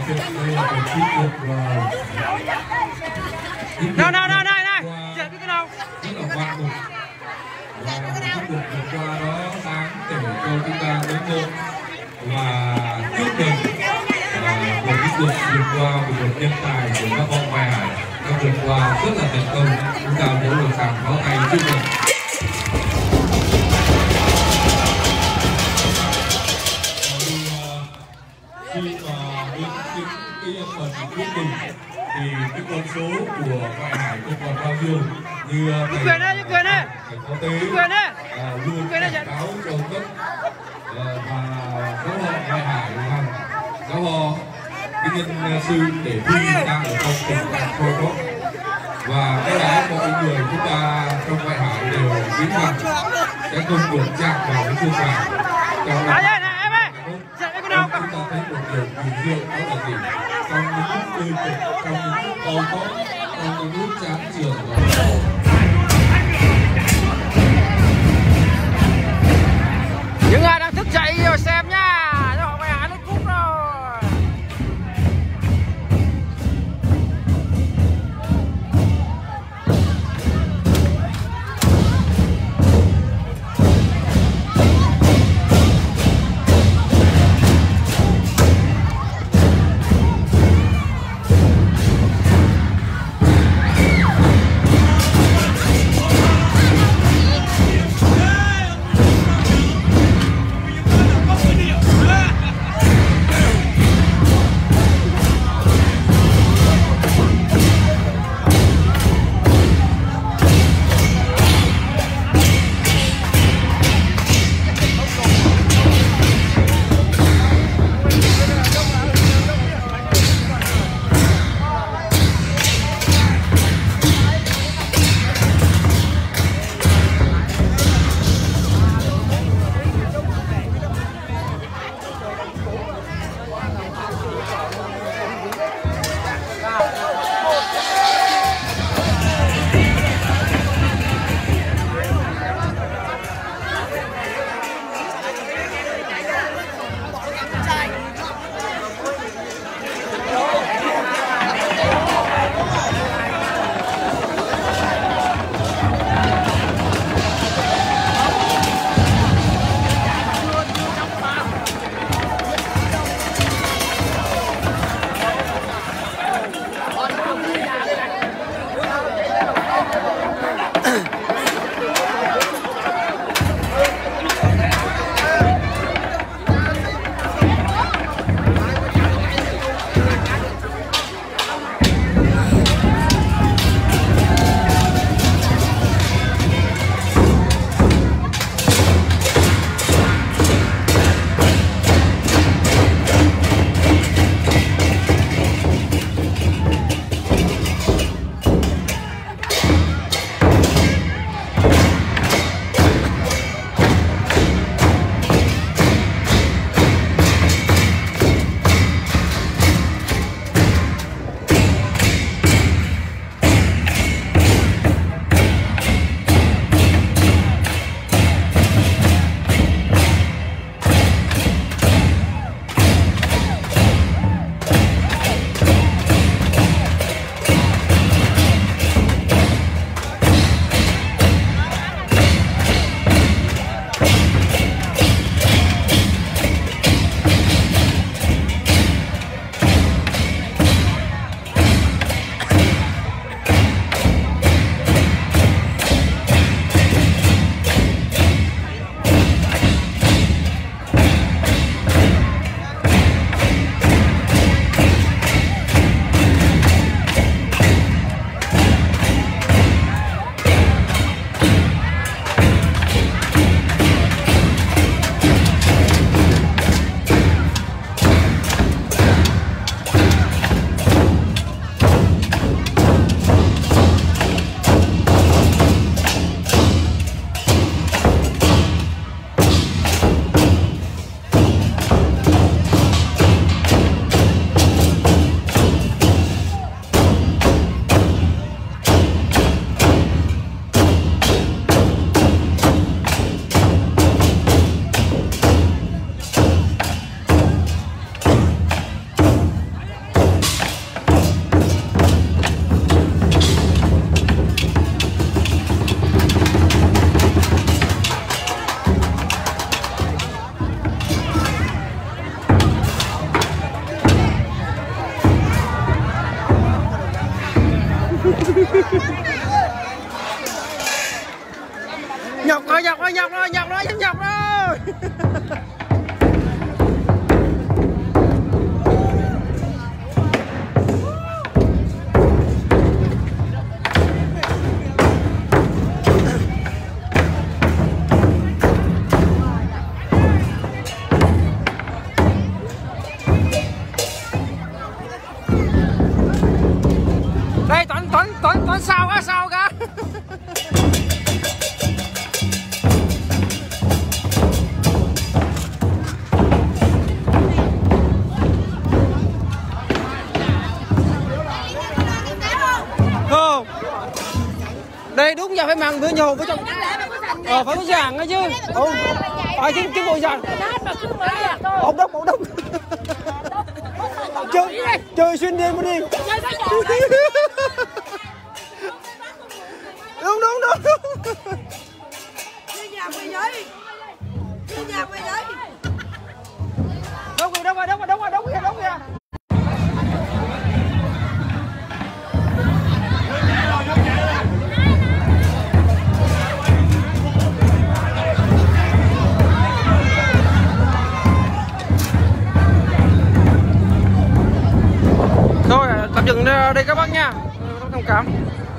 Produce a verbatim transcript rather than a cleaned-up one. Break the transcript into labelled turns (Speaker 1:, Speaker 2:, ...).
Speaker 1: Nào nào nào này này, chạy cái nào?
Speaker 2: Rất là ngoan mục và sắp được vượt qua đó đáng để cho chúng ta đến một và chúc mừng một cái cuộc vượt qua của một nhân tài của các con Hoài Hải đã vượt qua rất là thành công. Chúng ta nỗ lực càng khó tay chúc mừng. Khi mà đến cái, cái phần cuối cùng thì cái con số của Hoài Hải không còn bao nhiêu như thầy thầy phó tế luôn cảnh cáo cho tất và giáo họ Hoài Hải rằng giáo họ cái nhân sư để thi đang ở trong tình trạng khôi tốt và cái đó mọi người chúng ta trong Hoài Hải đều biết rằng sẽ không được chạm vào cái chuông vàng trong đó. Chúng ta thấy một điều kỳ diệu đó là gì? Trong những lúc tươi cực, trong những lúc đau khổ, trong những lúc chán chường
Speaker 1: những ai đang thức dậy rồi xem nha, cho họ phải lên cúp rồi. Nhọc rồi, nhọc rồi, nhọc rồi, nhọc rồi, nhọc rồi. Đây Tuấn Tuấn Tuấn Tuấn sao á sao cả. Không. Đây đúng giờ phải mang với nhau với trong. Ờ phải có giảng ấy chứ. Không. Phải chứ chứ bộ giảng. Ông đốc ông đốc. Chơi chơi xuyên đêm đi. Đúng đúng đúng đúng.
Speaker 3: Đi nhà quay giấy. Đi nhà quay giấy.
Speaker 1: Đâu rồi đâu rồi đâu rồi đâu rồi đâu rồi đâu rồi. Thôi tạm dừng đây các bác nha. Thông cảm.